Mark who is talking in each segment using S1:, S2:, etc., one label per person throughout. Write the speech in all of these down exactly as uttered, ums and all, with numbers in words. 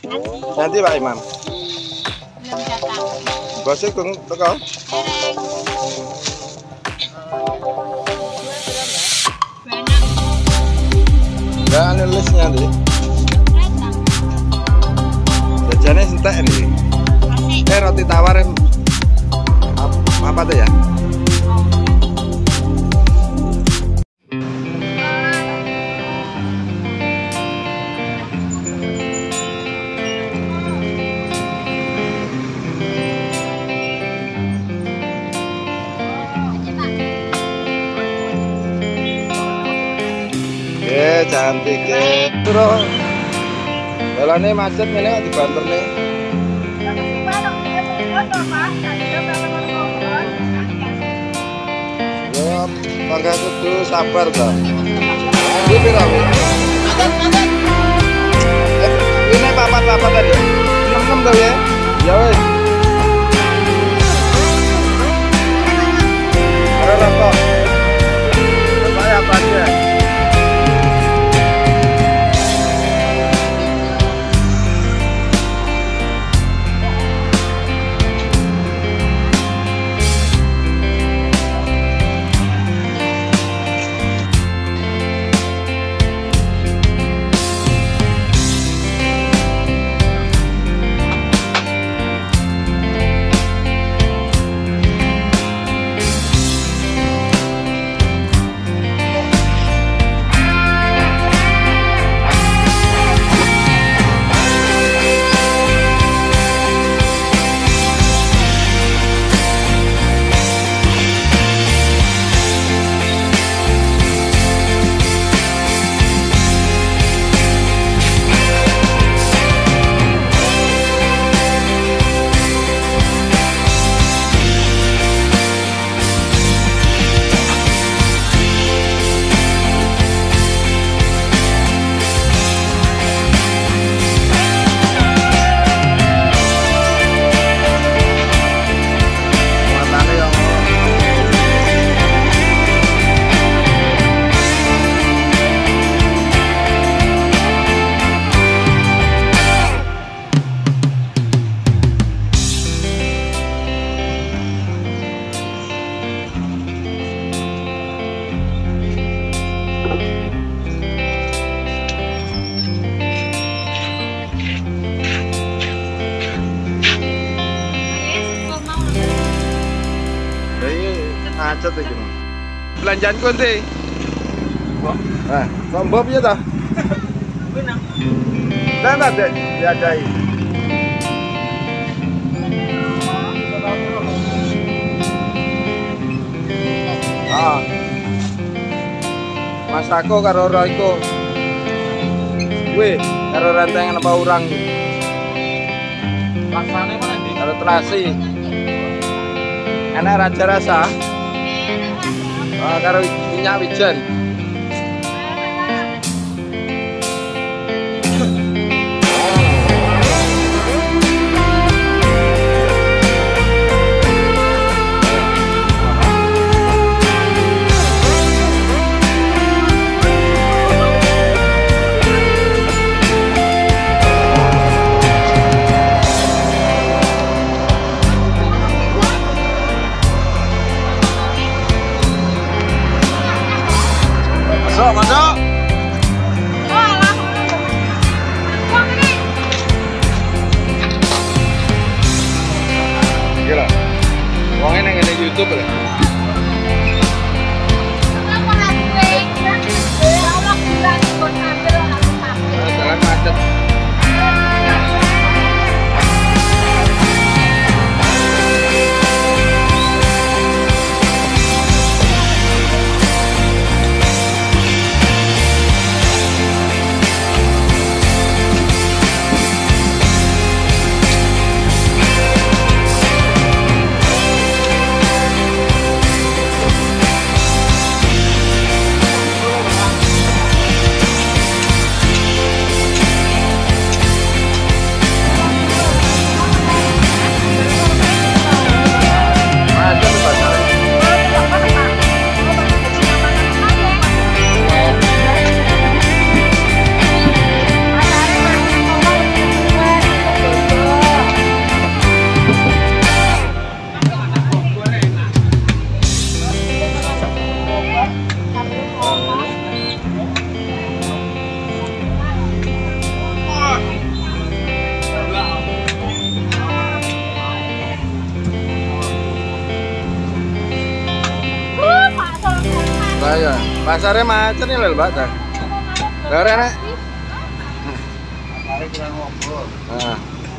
S1: Nanti Pak Imam.
S2: Belum datang.
S1: Bosnya kung teko.
S2: Dereng.
S1: Enggak ada listnya nih.
S2: Datang.
S1: Jajannya sentek nih.
S2: Masih.
S1: Eh roti tawar em- ap- apa tuh ya? Oke, cantik ya. Terus jalannya macet ini kok dibanter nih. Ya, tangga kudu sabar toh. Ini pira, Bu? Eh, ini papat-papat tadi. enam-enam toh ya. Ya wes. Ada rokok. Saya apa aja? Macet iki. Belanjaan ku nanti. Nah, kok piye ta? Benang. Dan ada diadai. Ah. Mas aku karo ora iku. Kuwi karo rentengan apa urang. Rasane mana ndi? Karo terasi. Enak raja rasa. Ah, karo minyak wijen. Masuk, masuk. Gila. Wongnya neng ngene YouTube lho. Jalan macet. Pasarnya macet nih lho, Mbak. Lare nek.
S3: Mari kita ngobrol.
S1: Nah.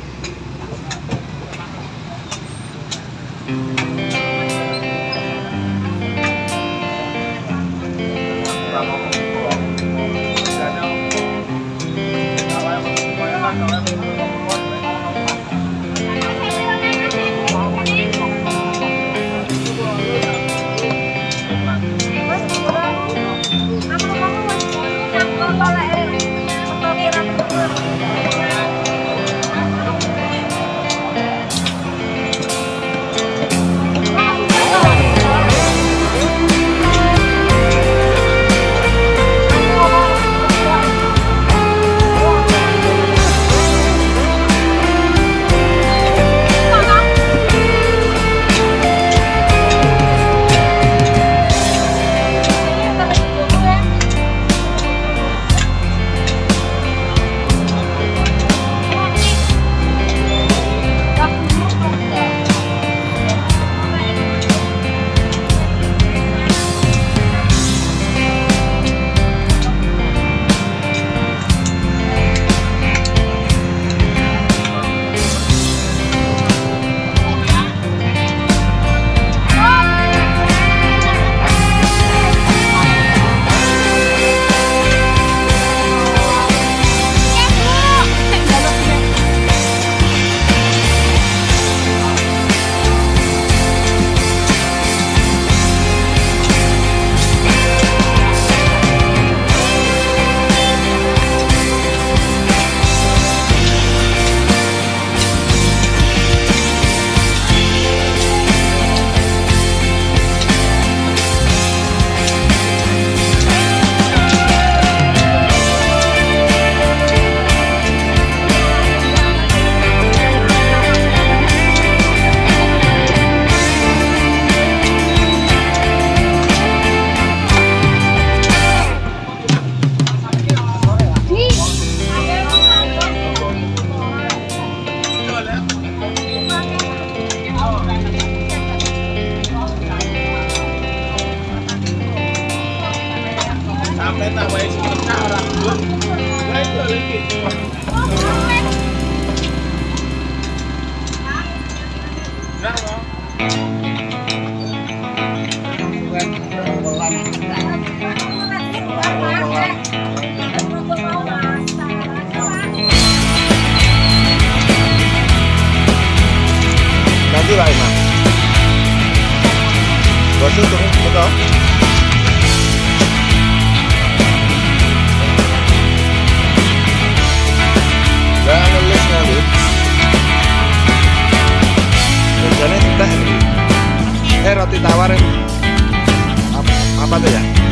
S3: Sampai tak baik sekarang. Lah itu lagi.
S1: Nanti lah Ima. Gosok turun betul. Jangan nulis nanti. Kerjanya sudah nih. Eh roti tawar apa, apa tuh ya?